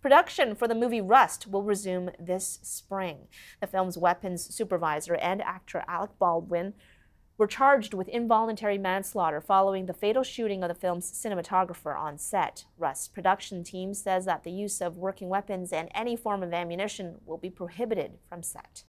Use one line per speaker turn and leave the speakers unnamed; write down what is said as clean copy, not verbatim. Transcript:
Production for the movie Rust will resume this spring. The film's weapons supervisor and actor Alec Baldwin were charged with involuntary manslaughter following the fatal shooting of the film's cinematographer on set. Rust's production team says that the use of working weapons and any form of ammunition will be prohibited from set.